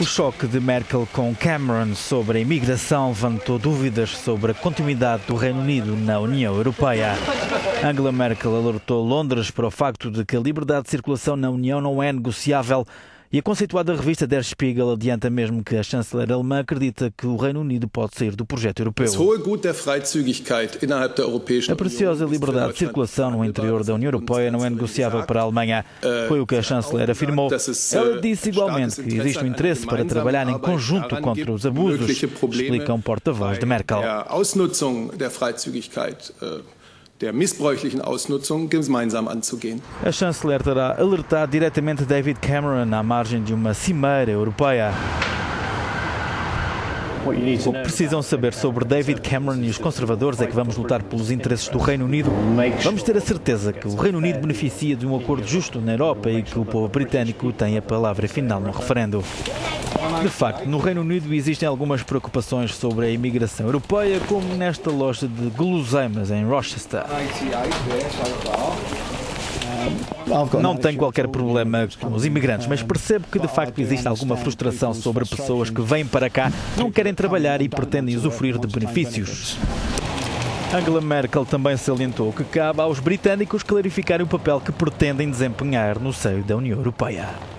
O choque de Merkel com Cameron sobre a imigração levantou dúvidas sobre a continuidade do Reino Unido na União Europeia. Angela Merkel alertou Londres para o facto de que a liberdade de circulação na União não é negociável. E a conceituada revista Der Spiegel adianta mesmo que a chanceler alemã acredita que o Reino Unido pode sair do projeto europeu. A preciosa liberdade de circulação no interior da União Europeia não é negociável para a Alemanha. Foi o que a chanceler afirmou. Ela disse igualmente que existe um interesse para trabalhar em conjunto contra os abusos, explica um porta-voz de Merkel. Der missbräuchlichen Ausnutzung gemeinsam anzugehen. A chanceler terá alertado diretamente David Cameron à margem de uma cimeira europeia. O que precisam saber sobre David Cameron e os conservadores é que vamos lutar pelos interesses do Reino Unido. Vamos ter a certeza que o Reino Unido beneficia de um acordo justo na Europa e que o povo britânico tem a palavra final no referendo. De facto, no Reino Unido existem algumas preocupações sobre a imigração europeia, como nesta loja de guloseimas em Rochester. Não tenho qualquer problema com os imigrantes, mas percebo que de facto existe alguma frustração sobre pessoas que vêm para cá, não querem trabalhar e pretendem usufruir de benefícios. Angela Merkel também salientou que cabe aos britânicos clarificarem o papel que pretendem desempenhar no seio da União Europeia.